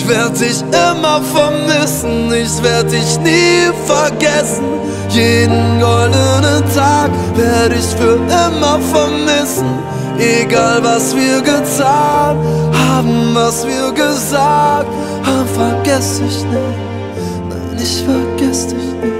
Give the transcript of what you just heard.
Ich werd dich immer vermissen, ich werd dich nie vergessen. Jeden goldenen Tag werd ich für immer vermissen. Egal was wir getan haben, was wir gesagt haben, vergess dich nicht. Nein, ich vergess dich nicht.